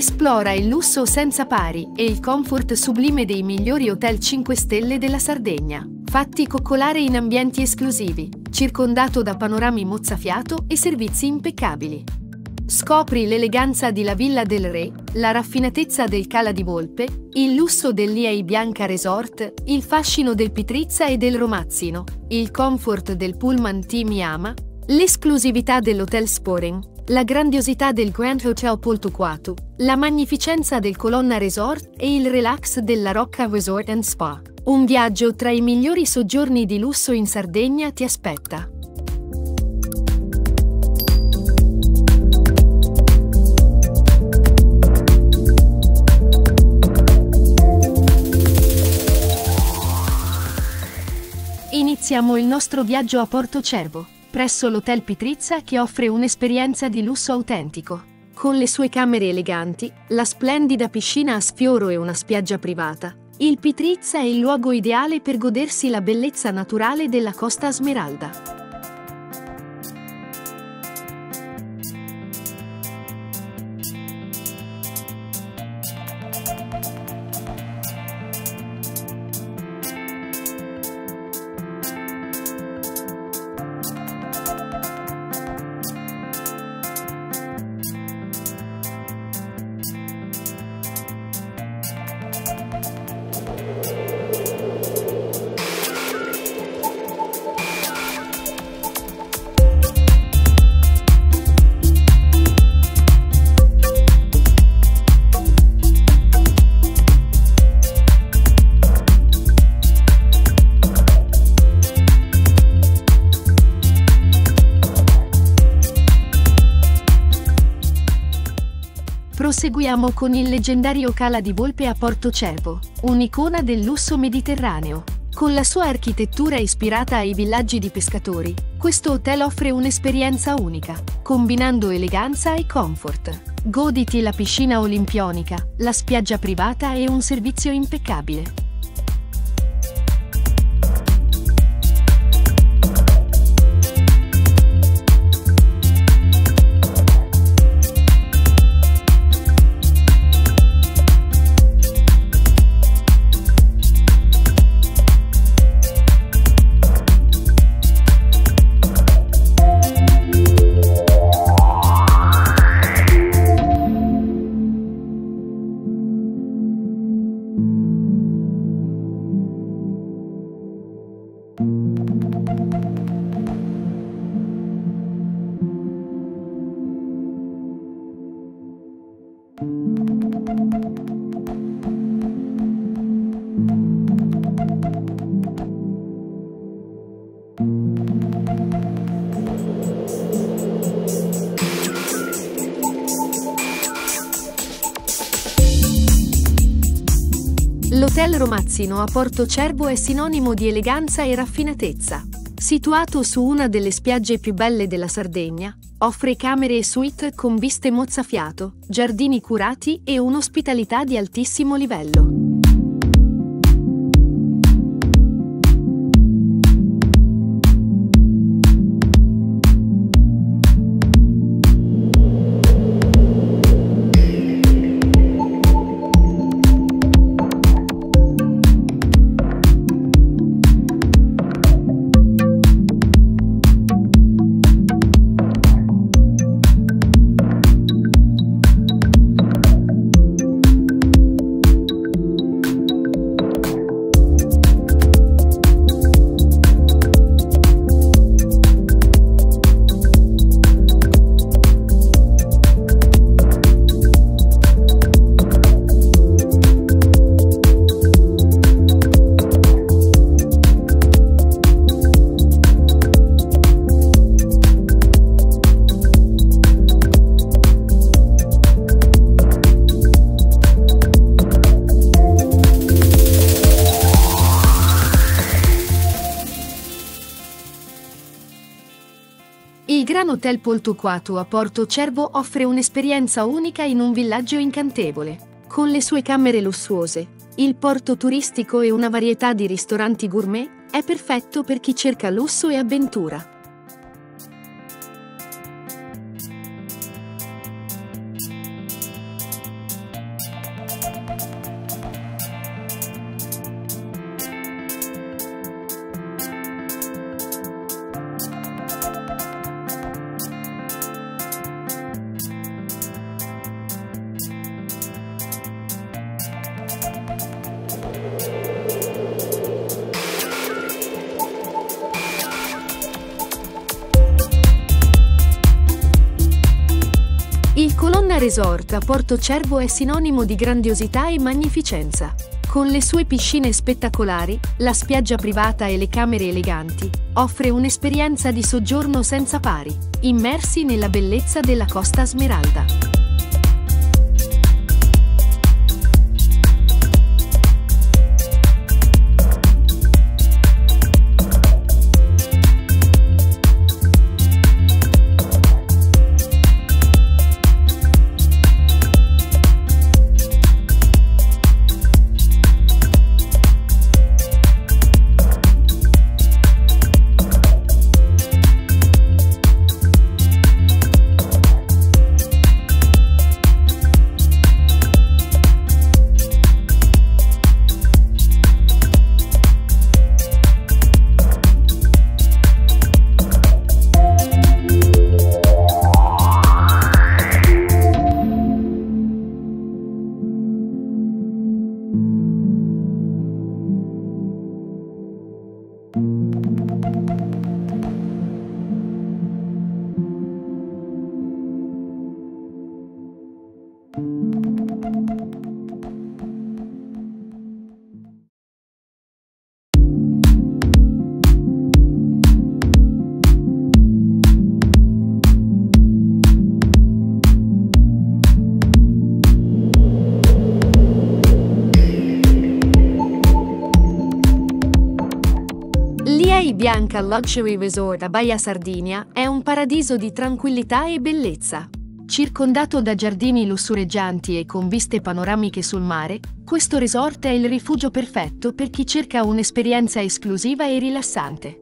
Esplora il lusso senza pari e il comfort sublime dei migliori hotel 5 stelle della Sardegna. Fatti coccolare in ambienti esclusivi, circondato da panorami mozzafiato e servizi impeccabili. Scopri l'eleganza di La Villa del Re, la raffinatezza del Cala di Volpe, il lusso dell'Iai Bianca Resort, il fascino del Pitrizza e del Romazzino, il comfort del Pullman Team Yama, l'esclusività dell'Hotel Sporen, la grandiosità del Grand Hotel Poltuquatu, la magnificenza del Colonna Resort e il relax della Rocca Resort and Spa. Un viaggio tra i migliori soggiorni di lusso in Sardegna ti aspetta. Iniziamo il nostro viaggio a Porto Cervo, presso l'Hotel Pitrizza, che offre un'esperienza di lusso autentico. Con le sue camere eleganti, la splendida piscina a sfioro e una spiaggia privata, il Pitrizza è il luogo ideale per godersi la bellezza naturale della Costa Smeralda. Proseguiamo con il leggendario Cala di Volpe a Porto Cervo, un'icona del lusso mediterraneo. Con la sua architettura ispirata ai villaggi di pescatori, questo hotel offre un'esperienza unica, combinando eleganza e comfort. Goditi la piscina olimpionica, la spiaggia privata e un servizio impeccabile. L'Hotel Romazzino a Porto Cervo è sinonimo di eleganza e raffinatezza. Situato su una delle spiagge più belle della Sardegna, offre camere e suite con viste mozzafiato, giardini curati e un'ospitalità di altissimo livello. Il Gran Hotel Poltuquatu a Porto Cervo offre un'esperienza unica in un villaggio incantevole. Con le sue camere lussuose, il porto turistico e una varietà di ristoranti gourmet, è perfetto per chi cerca lusso e avventura. Laguna Resort a Porto Cervo è sinonimo di grandiosità e magnificenza. Con le sue piscine spettacolari, la spiaggia privata e le camere eleganti, offre un'esperienza di soggiorno senza pari, immersi nella bellezza della Costa Smeralda. Bianca Luxury Resort a Baia Sardinia è un paradiso di tranquillità e bellezza. Circondato da giardini lussureggianti e con viste panoramiche sul mare, questo resort è il rifugio perfetto per chi cerca un'esperienza esclusiva e rilassante.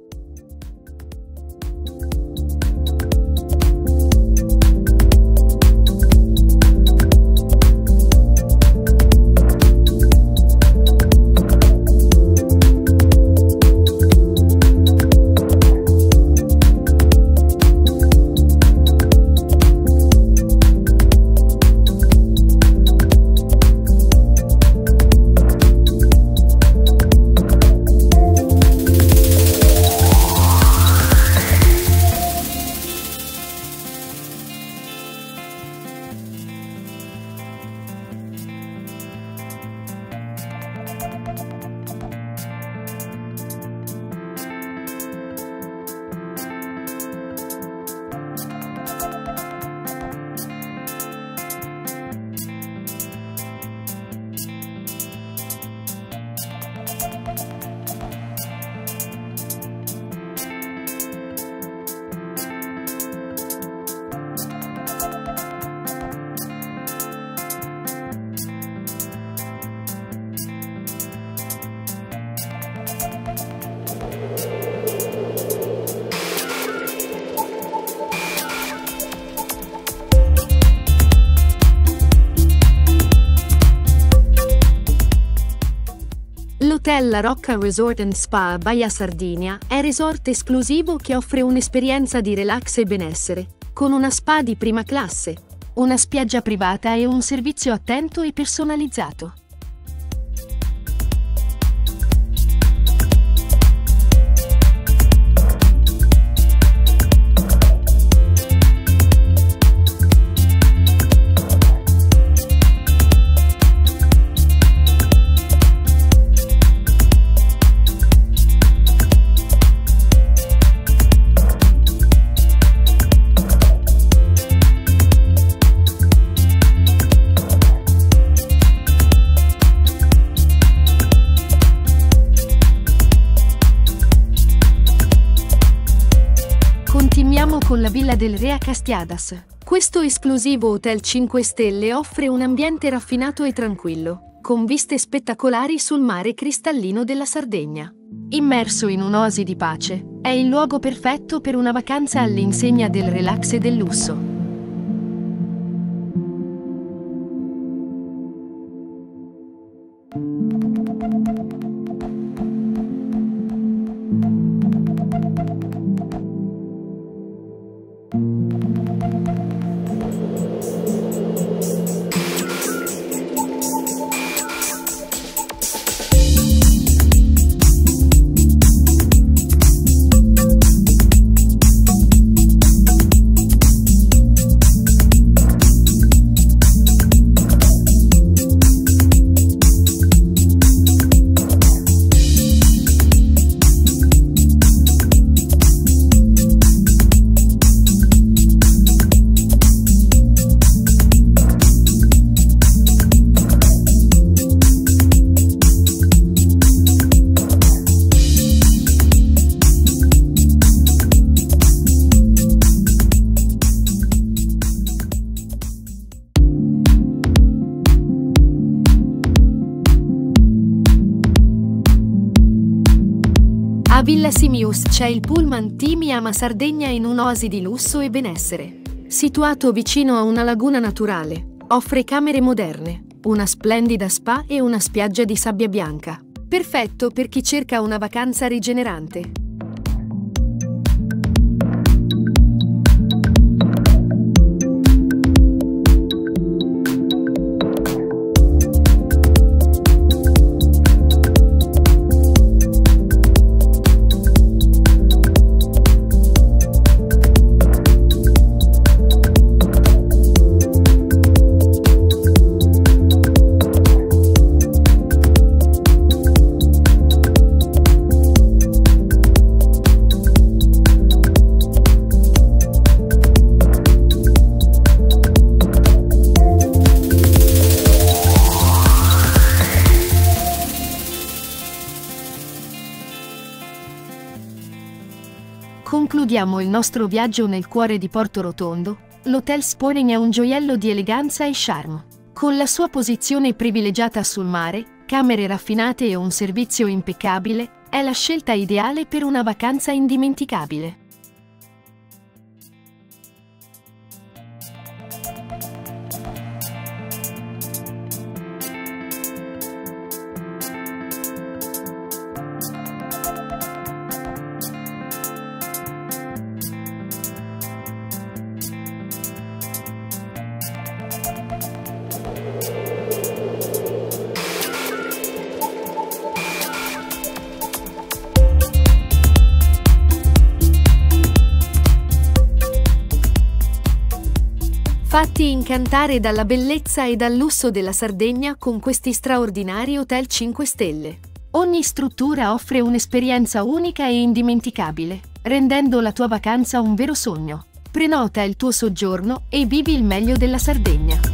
L'hotel La Rocca Resort and Spa a Baia Sardinia è resort esclusivo che offre un'esperienza di relax e benessere, con una spa di prima classe, una spiaggia privata e un servizio attento e personalizzato. Continuiamo con la Villa del Re a Castiadas. Questo esclusivo hotel 5 stelle offre un ambiente raffinato e tranquillo, con viste spettacolari sul mare cristallino della Sardegna. Immerso in un'oasi di pace, è il luogo perfetto per una vacanza all'insegna del relax e del lusso. A Villa Simius c'è il pullman Timi ama Sardegna in un'oasi di lusso e benessere. Situato vicino a una laguna naturale, offre camere moderne, una splendida spa e una spiaggia di sabbia bianca. Perfetto per chi cerca una vacanza rigenerante. Concludiamo il nostro viaggio nel cuore di Porto Rotondo. L'Hotel Sporing è un gioiello di eleganza e charme. Con la sua posizione privilegiata sul mare, camere raffinate e un servizio impeccabile, è la scelta ideale per una vacanza indimenticabile. Fatti incantare dalla bellezza e dal lusso della Sardegna con questi straordinari hotel 5 stelle. Ogni struttura offre un'esperienza unica e indimenticabile, rendendo la tua vacanza un vero sogno. Prenota il tuo soggiorno e vivi il meglio della Sardegna.